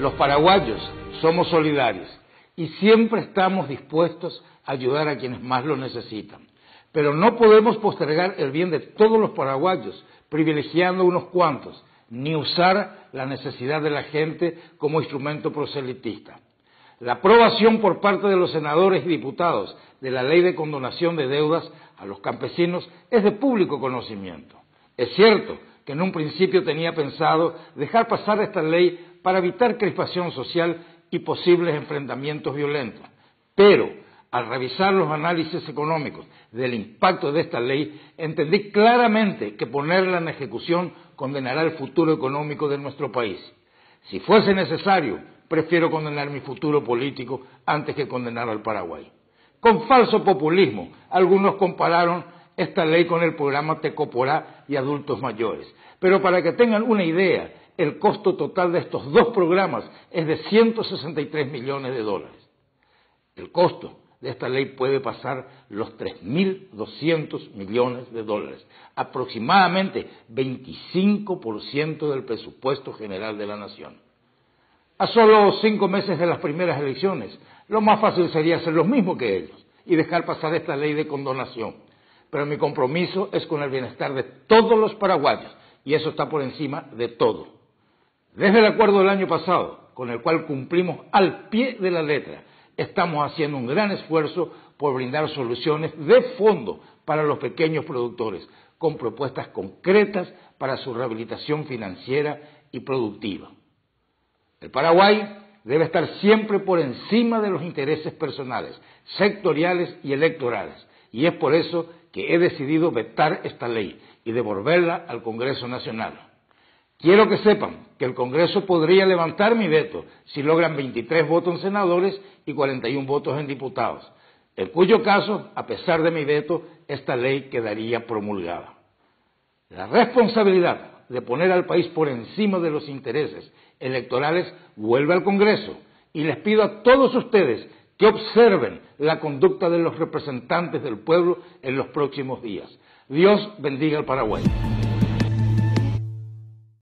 Los paraguayos somos solidarios y siempre estamos dispuestos a ayudar a quienes más lo necesitan. Pero no podemos postergar el bien de todos los paraguayos, privilegiando a unos cuantos, ni usar la necesidad de la gente como instrumento proselitista. La aprobación por parte de los senadores y diputados de la ley de condonación de deudas a los campesinos es de público conocimiento. Es cierto que en un principio tenía pensado dejar pasar esta ley para evitar crispación social y posibles enfrentamientos violentos, pero al revisar los análisis económicos del impacto de esta ley, entendí claramente que ponerla en ejecución condenará el futuro económico de nuestro país. Si fuese necesario, prefiero condenar mi futuro político antes que condenar al Paraguay. Con falso populismo, algunos compararon esta ley con el programa Tecoporá y adultos mayores. Pero para que tengan una idea, el costo total de estos dos programas es de 163 millones de dólares. El costo de esta ley puede pasar los 3.200 millones de dólares, aproximadamente 25% del presupuesto general de la nación. A solo 5 meses de las primeras elecciones, lo más fácil sería hacer lo mismo que ellos y dejar pasar esta ley de condonación. Pero mi compromiso es con el bienestar de todos los paraguayos y eso está por encima de todo. Desde el acuerdo del año pasado, con el cual cumplimos al pie de la letra, estamos haciendo un gran esfuerzo por brindar soluciones de fondo para los pequeños productores, con propuestas concretas para su rehabilitación financiera y productiva. El Paraguay debe estar siempre por encima de los intereses personales, sectoriales y electorales, y es por eso que he decidido vetar esta ley y devolverla al Congreso Nacional. Quiero que sepan que el Congreso podría levantar mi veto si logran 23 votos en senadores y 41 votos en diputados, en cuyo caso, a pesar de mi veto, esta ley quedaría promulgada. La responsabilidad de poner al país por encima de los intereses electorales vuelve al Congreso y les pido a todos ustedes que observen la conducta de los representantes del pueblo en los próximos días. Dios bendiga al Paraguay.